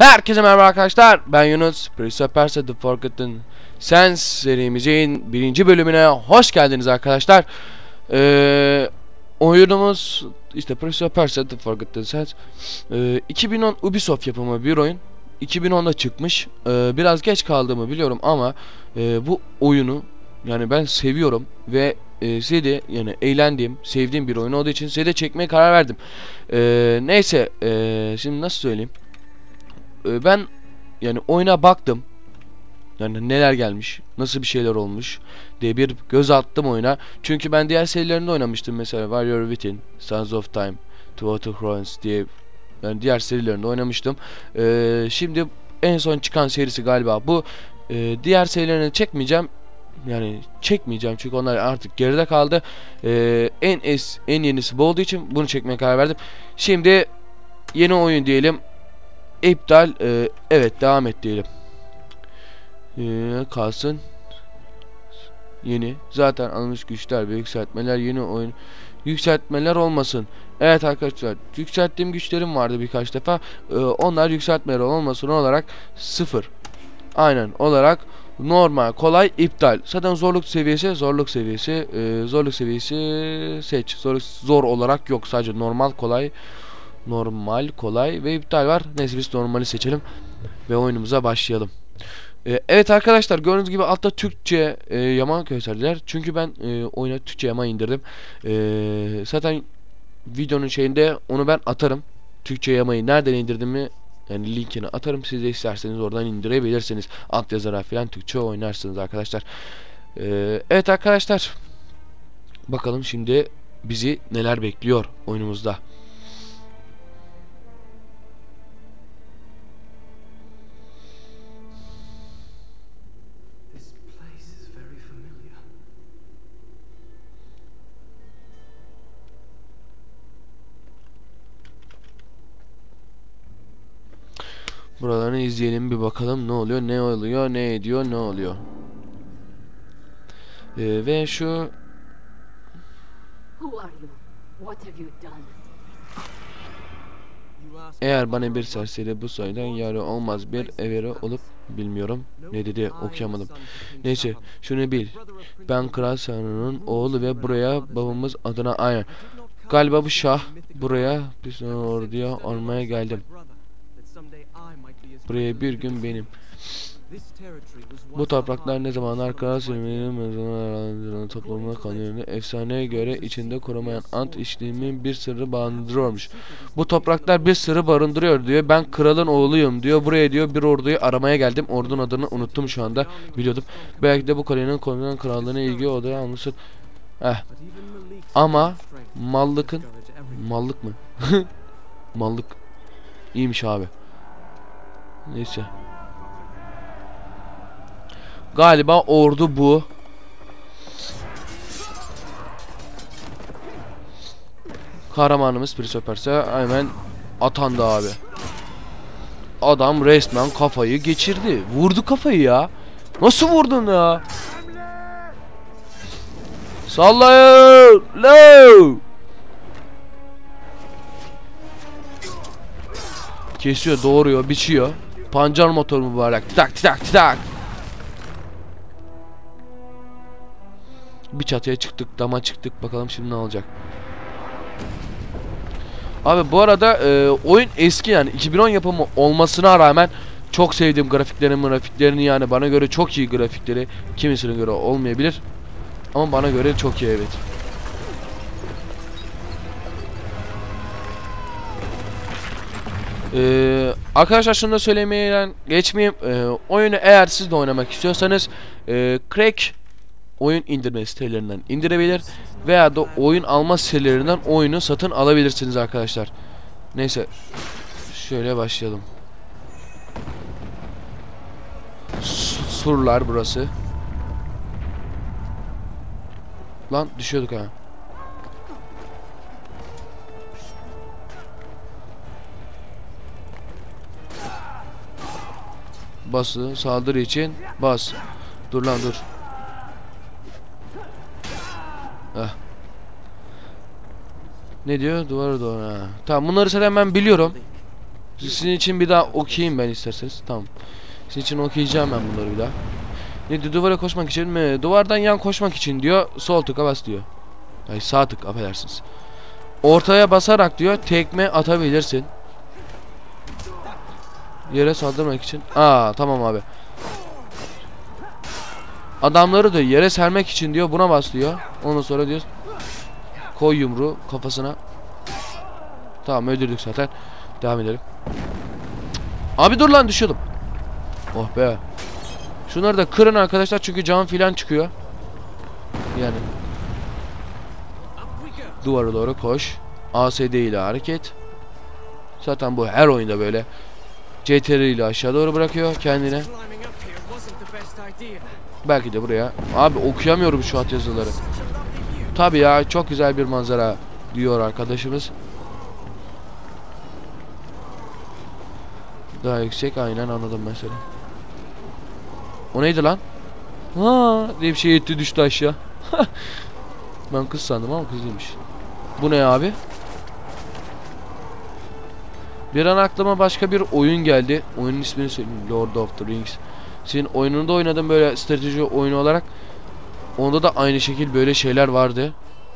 Herkese merhaba arkadaşlar, ben Yunus. Prince of Persia The Forgotten Sands serimizin 1. bölümüne hoş geldiniz arkadaşlar. Oyunumuz işte Prince of Persia The Forgotten Sands. 2010 Ubisoft yapımı bir oyun. 2010'da çıkmış. Biraz geç kaldığımı biliyorum ama bu oyunu yani ben seviyorum ve size de yani eğlendiğim, sevdiğim bir oyun olduğu için size de çekmeye karar verdim. Neyse, şimdi nasıl söyleyeyim? Ben yani oyuna baktım. Yani neler gelmiş, nasıl bir şeyler olmuş diye bir göz attım oyuna. Çünkü ben diğer serilerinde oynamıştım, mesela Warrior Within, Sons of Time, Two Thrones diye, yani diğer serilerinde oynamıştım. Şimdi en son çıkan serisi galiba bu. Diğer serilerini çekmeyeceğim. Yani çekmeyeceğim çünkü onlar artık geride kaldı. En yenisi bu olduğu için bunu çekmeye karar verdim. Şimdi yeni oyun diyelim. İptal, evet devam et diyelim. Kalsın. Yeni. Zaten alınmış güçler ve yükseltmeler yeni oyun. Yükseltmeler olmasın. Evet arkadaşlar, yükselttiğim güçlerim vardı birkaç defa. Onlar yükseltmeler olmasın olarak 0. Aynen olarak normal, kolay, iptal. Zaten zorluk seviyesi seç. Zor olarak yok, sadece normal, kolay ve iptal var. Neyse biz normali seçelim ve oyunumuza başlayalım. Evet arkadaşlar, gördüğünüz gibi altta Türkçe yama gösterdiler. Çünkü ben oyuna Türkçe yama indirdim. Zaten videonun şeyinde onu ben atarım. Türkçe yamayı nereden indirdiğimi, yani linkini atarım. Siz de isterseniz oradan indirebilirsiniz. Alt yazara falan Türkçe oynarsınız arkadaşlar. Evet arkadaşlar, bakalım şimdi bizi neler bekliyor oyunumuzda. Buralarını izleyelim, bir bakalım ne oluyor, ne ediyor, ne oluyor. Ve şu eğer bana bir serseri bu sayıdan yarı olmaz bir evere olup bilmiyorum ne dedi, okuyamadım. Neyse şunu bil, ben Kral Sarı'nın oğlu ve buraya babamız adına aynen. Galiba bu şah, buraya bir orduya almaya geldim. Buraya bir gün benim. Bu topraklar ne zamanlar Kral Sarı'nın toplumuna kanıyordu. Efsaneye göre içinde korumayan ant işlemin bir sırrı barındırıyormuş. Bu topraklar bir sırrı barındırıyor diyor. Ben kralın oğluyum diyor. Buraya diyor bir orduyu aramaya geldim. Ordunun adını unuttum şu anda. Biliyordum. Belki de bu kalenin konulan krallığına ilgi odaya almışsın. Ama mallık mı? Mallık iyiymiş abi. Neyse. Galiba ordu bu. Kahramanımız Prince of Persia hemen atandı abi. Adam resmen kafayı geçirdi. Vurdu kafayı ya. Nasıl vurdun ya? Sallayın. Low. Kesiyor, doğuruyor, biçiyor. Pancar motor mübarek. Tak tak tak. Bir çatıya çıktık, dama çıktık. Bakalım şimdi ne olacak. Abi bu arada oyun eski, yani 2010 yapımı olmasına rağmen çok sevdiğim grafiklerini, yani bana göre çok iyi grafikleri. Kimisine göre olmayabilir ama bana göre çok iyi, evet. Arkadaşlar şunu da söylemeye geçmeyeyim. Oyunu eğer siz de oynamak istiyorsanız Crack oyun indirme sitelerinden indirebilir veya da oyun alma sitelerinden oyunu satın alabilirsiniz arkadaşlar. Neyse şöyle başlayalım. Surlar burası. Lan düşüyorduk ha. Bası saldırı için bas. Dur lan dur. Ne diyor? Duvara doğru. Ha. Tamam, bunları zaten ben biliyorum. Sizin için bir daha okuyayım ben isterseniz. Tamam. Sizin için okuyacağım ben bunları bir daha. Ne diyor? Duvara koşmak için mi? Duvardan yan koşmak için diyor. Sol tıka bas diyor. Ay sağ tık, affedersiniz. Ortaya basarak diyor tekme atabilirsin. Yere saldırmak için. Tamam abi. Adamları da yere sermek için diyor buna bas diyor. Ondan sonra diyor koy yumruğu kafasına. Tamam, öldürdük zaten. Devam edelim. Abi dur lan, düşüyordum. Oh be. Şunları da kırın arkadaşlar çünkü can filan çıkıyor. Yani. Duvara doğru koş. ASD ile hareket. Zaten bu her oyunda böyle. CTRL ile aşağı doğru bırakıyor kendine. Belki de buraya. Abi okuyamıyorum şu at yazıları. Tabi ya, çok güzel bir manzara diyor arkadaşımız. Daha yüksek, aynen anladım mesela. O neydi lan? Diye bir şey etti, düştü aşağı. Ben kız sandım ama kız değilmiş. Bu ne abi? Bir an aklıma başka bir oyun geldi. Oyunun ismini söyleyeyim. Lord of the Rings. Senin oyununda oynadım böyle strateji oyunu olarak. Onda da aynı şekil böyle şeyler vardı.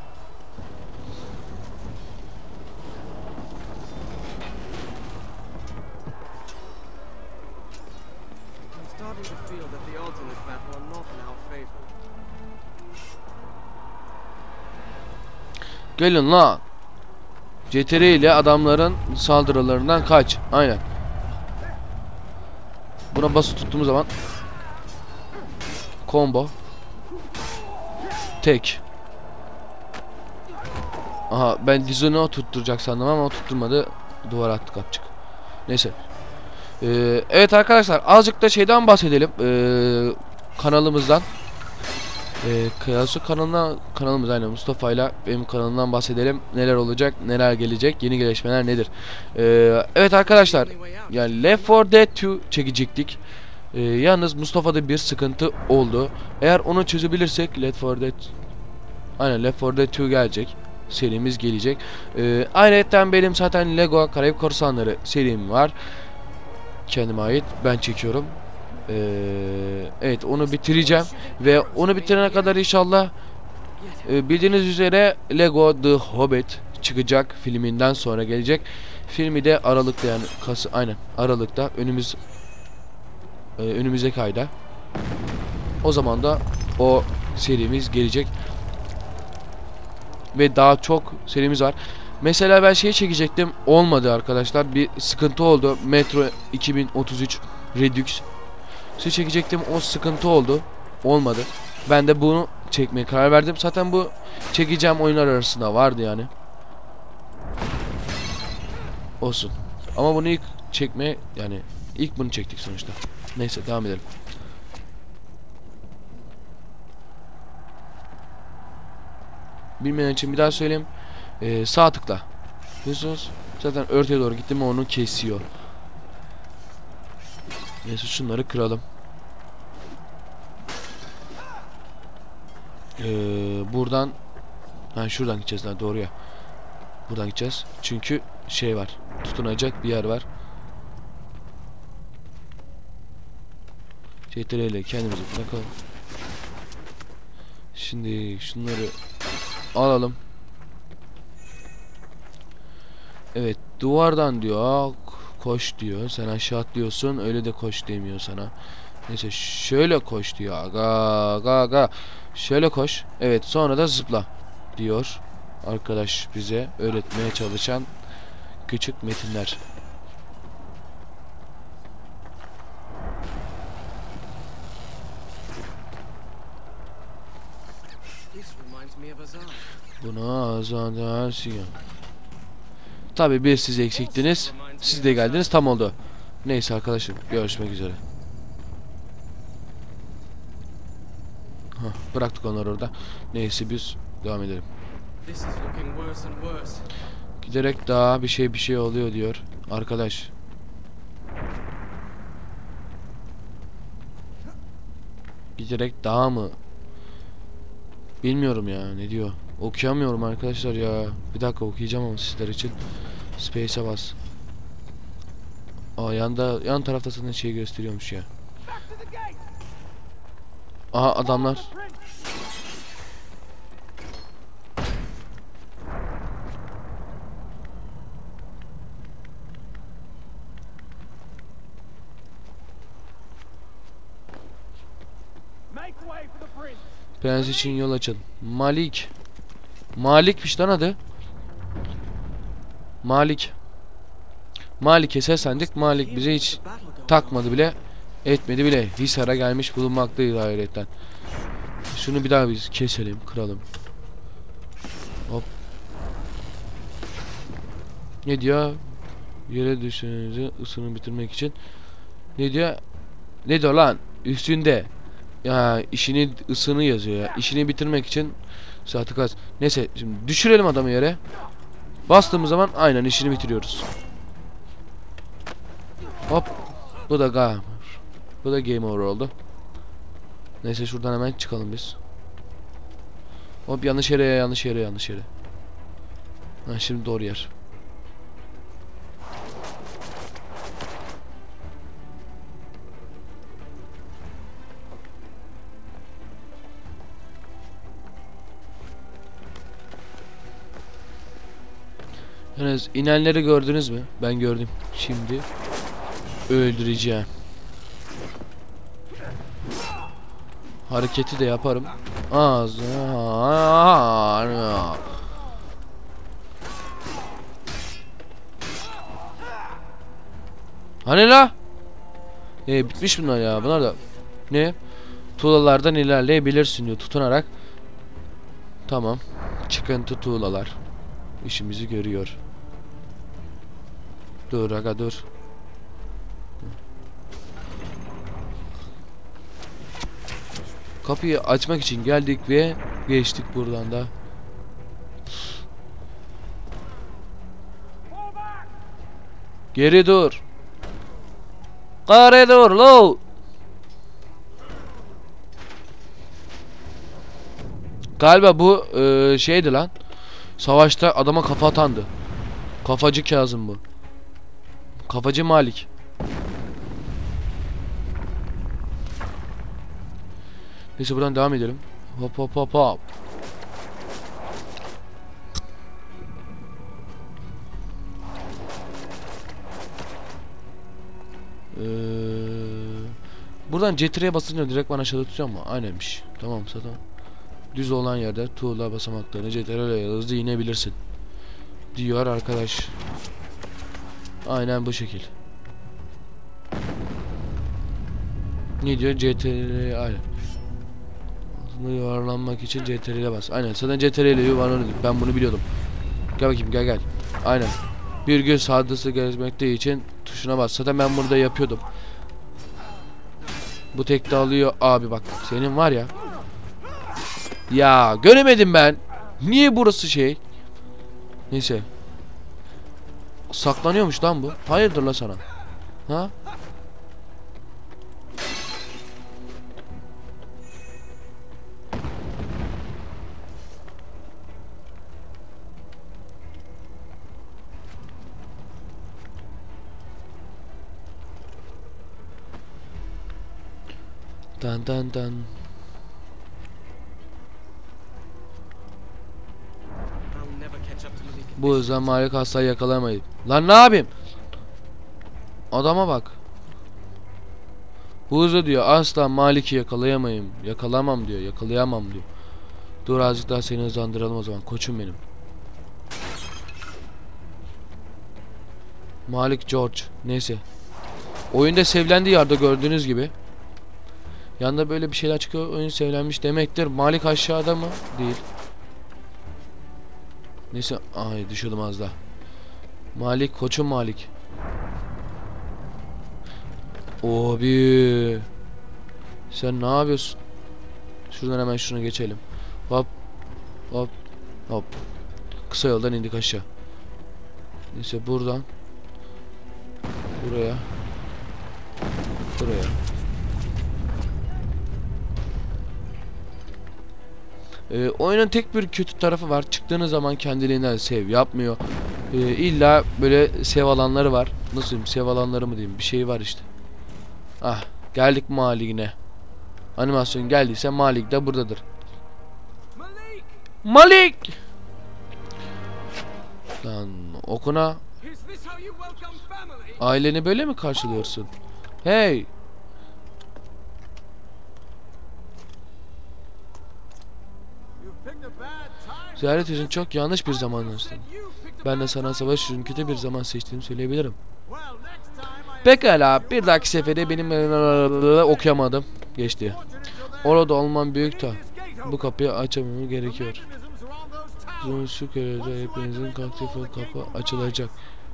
Gelin la. CTR ile adamların saldırılarından kaç. Aynen. Buna basılı tuttuğumuz zaman combo. Tek. Aha, ben dizini o tutturacak sandım ama o tutturmadı. Duvara attık atçık. Neyse. Evet arkadaşlar, azıcık da şeyden bahsedelim. Kanalımızdan. Kıyasu kanalımız aynen Mustafa ile benim kanalımdan bahsedelim. Neler olacak, neler gelecek, yeni gelişmeler nedir? Evet arkadaşlar, yani Left 4 Dead 2 çekecektik. Yalnız Mustafa'da bir sıkıntı oldu. Eğer onu çözebilirsek Left 4 Dead, aynen Left 4 Dead 2 gelecek. Serimiz gelecek. Ayrıca benim zaten Lego Karayip Korsanları serim var. Kendime ait, ben çekiyorum. Evet, onu bitireceğim ve onu bitirene kadar inşallah bildiğiniz üzere Lego The Hobbit çıkacak, filminden sonra gelecek. Filmi de Aralık'ta, yani aynen Aralık'ta, önümüzdeki ayda. O zaman da o serimiz gelecek ve daha çok serimiz var. Mesela ben şey çekecektim, olmadı arkadaşlar, bir sıkıntı oldu. Metro 2033 Redux çekecektim, o sıkıntı oldu, olmadı. Ben de bunu çekmeye karar verdim. Zaten bu çekeceğim oyunlar arasında vardı yani. Olsun. Ama bunu ilk çekmeye, yani ilk bunu çektik sonuçta. Neyse, devam edelim. Bilmeyen için bir daha söyleyeyim. Sağ tıkla. Biliyorsunuz zaten örtüye doğru gittim, onu kesiyor. Neyse, şunları kıralım. Buradan şuradan gideceğiz lan, doğru ya. Buradan gideceğiz. Çünkü şey var. Tutunacak bir yer var. CTRL kendimizi bırakalım. Şimdi şunları alalım. Evet, duvardan diyor koş diyor. Sen aşağı atlıyorsun, öyle de koş demiyor sana. Neyse, şöyle koş diyor. Aga. Şöyle koş. Evet, sonra da zıpla diyor arkadaş, bize öğretmeye çalışan küçük metinler. Buna azadasiyon. Tabii bir siz eksiktiniz. Siz de geldiniz, tam oldu. Neyse arkadaşım, görüşmek üzere. Bıraktık onları orada. Neyse, biz devam edelim. Giderek daha bir şey oluyor diyor arkadaş. Giderek daha mı? Bilmiyorum ya, ne diyor. Okuyamıyorum arkadaşlar ya. Bir dakika, okuyacağım ama sizler için. Space'e bas. Aa, yan tarafta sana şey gösteriyormuş ya. Aha, adamlar. Prens için yol açın. Malik. Malikmiş lan adı. Malik. Malik'e seslendik. Malik bize hiç takmadı bile, etmedi bile. Hisar'a gelmiş bulunmaktayız hayretten. Şunu bir daha biz keselim, kıralım. Hop. Ne diyor? Yere düştüğünüzü ısını bitirmek için. Ne diyor? Ne diyor lan? Üstünde. Ya işini ısını yazıyor ya. İşini bitirmek için saati kaç. Neyse şimdi düşürelim adamı yere. Bastığımız zaman aynen işini bitiriyoruz. Hop. Bu da game over oldu. Neyse şuradan hemen çıkalım biz. Hop, yanlış yere. Ha, şimdi doğru yer. Yani inenleri gördünüz mü? Ben gördüm. Şimdi öldüreceğim. Hareketi de yaparım. Hani la? Bitmiş bunlar ya. Bunlar da ne? Tuğlalardan ilerleyebilirsin diyor tutunarak. Tamam. Çıkıntı tuğlalar. İşimizi görüyor. Dur aga dur. Kapıyı açmak için geldik ve geçtik buradan da. Geri dur. Geri dur lo. Galiba bu şeydi lan. Savaşta adama kafa atandı. Kafacı Kazım bu. Kafacı Malik. Neyse buradan devam edelim. Hop hop hop hop. Buradan CTRL'ye basınca direkt bana aşağıda tutuyor mu? Aynıymış. Tamam zaten. Düz olan yerde tuğla basamaklarını CTRL'ye hızlı inebilirsin diyor arkadaş. Aynen bu şekil. Ne diyor? CTRL aynen. Yuvarlanmak için CTRL'e bas. Aynen zaten CTRL'e yuvarlanıyorduk. Ben bunu biliyordum. Gel bakayım gel. Aynen. Bir gün sağdası gezmekte için tuşuna bas. Zaten ben bunu da yapıyordum. Bu tek de alıyor abi bak. Senin var ya. Ya göremedim ben. Niye burası şey? Neyse. Saklanıyormuş lan bu. Hayırdır la sana? Ha? Dan. Bu hızla Malik hastayı yakalayamayız. Lan ne yapayım? Adama bak. Bu hızla diyor asla Malik'i yakalayamam diyor. Dur azıcık daha seni hızlandıralım o zaman koçum benim. Malik George. Neyse. Oyunda sevlendiği yerde gördüğünüz gibi. Yanında böyle bir şeyler çıkıyor. Oyun sevlenmiş demektir. Malik aşağıda mı? Değil. Neyse. Ay düşürdüm az daha. Malik koçum Malik. Abi. Sen ne yapıyorsun? Şuradan hemen şuna geçelim. Hop. Kısa yoldan indik aşağı. Neyse buradan. Buraya. Oyunun tek bir kötü tarafı var. Çıktığınız zaman kendiliğinden save yapmıyor. İlla böyle save alanları var. nasıl diyeyim, sev alanları mı diyeyim, bir şey var işte. Ah, geldik Malik'ine. Animasyon geldiyse Malik de buradadır. Malik! Lan okuna. Aileni böyle mi karşılıyorsun? Hey! Ziyaret için çok yanlış bir zaman seçtin. Ben de sana savaş için kötü bir zaman seçtiğimi söyleyebilirim. Pekala, bir dahaki sefere benim okuyamadım. Geçti. Orada olmam büyük ta. Bu kapıyı açamam gerekiyor. Şu körede hepinizin kalktığı kapı açılacak.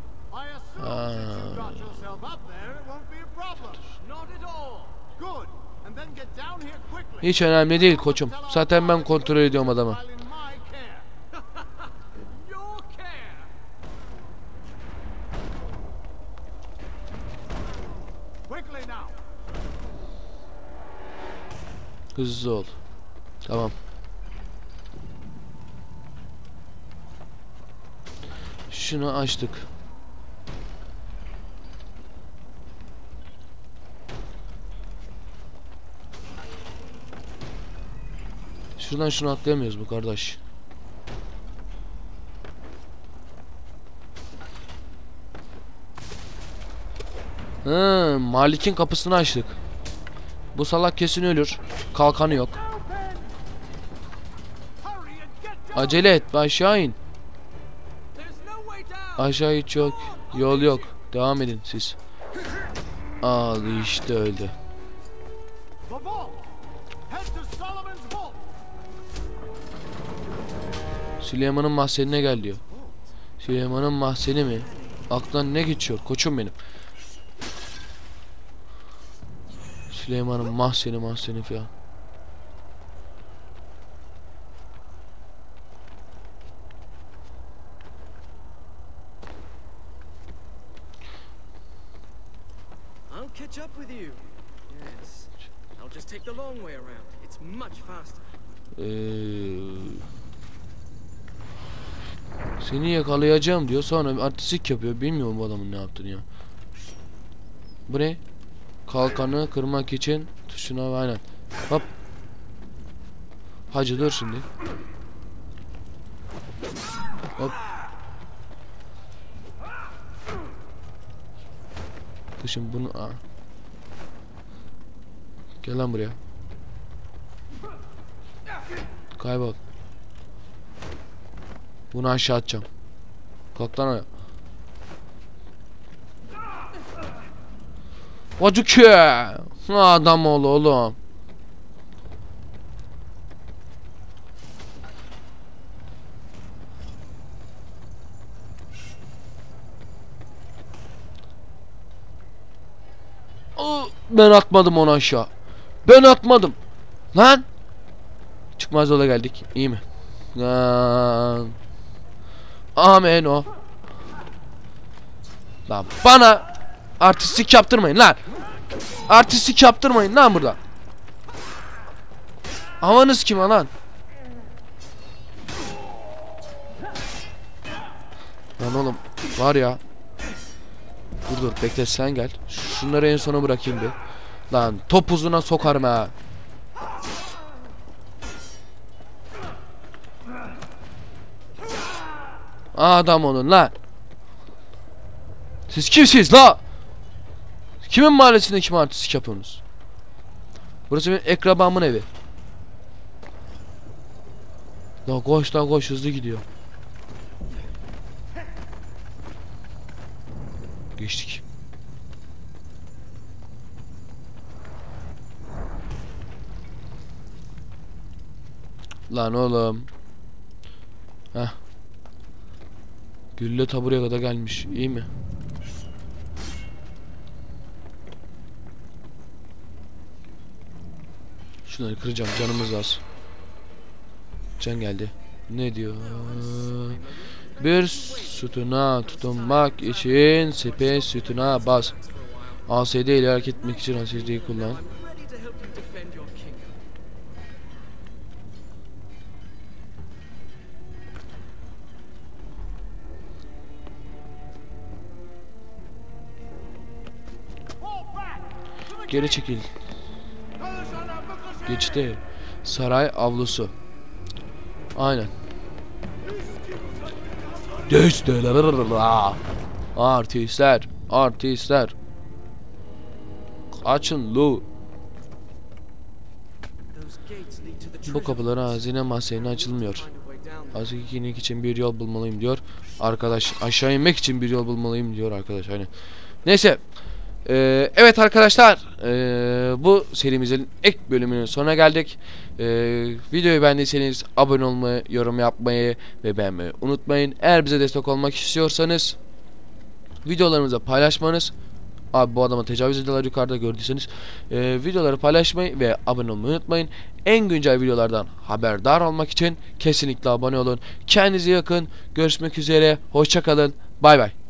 Hiç önemli değil koçum. Zaten ben kontrol ediyorum adamı. Hızlı ol. Tamam. Şunu açtık. Şuradan şunu atlayamıyoruz bu kardeş. Malik'in kapısını açtık. Bu salak kesin ölür. Kalkanı yok. Acele et, aşağı in. Aşağı hiç yok. Yol yok. Devam edin siz. Al işte öldü. Süleyman'ın mahzenine gel diyor. Süleyman'ın mahzeni mi? Aklından ne geçiyor koçum benim? Süleyman'ın mahzeni falan. Catch up with you. Yes. I'll just take the long way around. It's much faster. Seni yakalayacağım diyor, sonra artistik yapıyor. Bilmiyorum bu adamın ne yaptığını ya. Bu ne? Kalkanı kırmak için tuşuna aynen. Hop. Hacı dur şimdi. Hop. Şimdi bunu gel lan buraya. Kaybol. Bunu aşağı atacağım. Kalk lan ayağa. Vacıkı. Adam ol oğlum. Ben atmadım onu aşağı. Ben atmadım. Lan. Çıkmaz yola geldik. İyi mi? Lan. Amen o. Lan bana artistik yaptırmayın lan. Artistik yaptırmayın lan burada. Havanız kim lan? Lan oğlum var ya. Dur bekle sen gel. Şunları en sona bırakayım bir. Lan topuzuna sokarım ha. Adam olun lan. Siz kimsiniz la? Kimin mahallesinde kim artistik yapıyorsunuz? Burası benim ekrabamın evi. La koş hızlı gidiyor. Geçtik. Lan oğlum. Heh. Gülle ta buraya kadar gelmiş. İyi mi? Şunları kıracağım. Canımız az. Can geldi. Ne diyor? Bir sütuna tutunmak için SP sütuna bas. ASD ile hareket etmek için ASD'yi kullan. geri çekil. Geçti. Saray avlusu. Aynen. Geçti. Artistler. Artistler. Açın lu. Bu kapıları hazine mahzenine açılmıyor. Azıcık inmek için bir yol bulmalıyım diyor. Arkadaş aşağı inmek için bir yol bulmalıyım diyor arkadaş. Hani. Neyse. Evet arkadaşlar. Bu serimizin ek bölümünün sonuna geldik. Videoyu beğendiyseniz abone olmayı, yorum yapmayı ve beğenmeyi unutmayın. Eğer bize destek olmak istiyorsanız videolarımızı paylaşmanız. Abi bu adama tecavüz ediyorlar yukarıda gördüyseniz. Videoları paylaşmayı ve abone olmayı unutmayın. En güncel videolardan haberdar olmak için kesinlikle abone olun. Kendinize yakın. Görüşmek üzere. Hoşça kalın. Bay bay.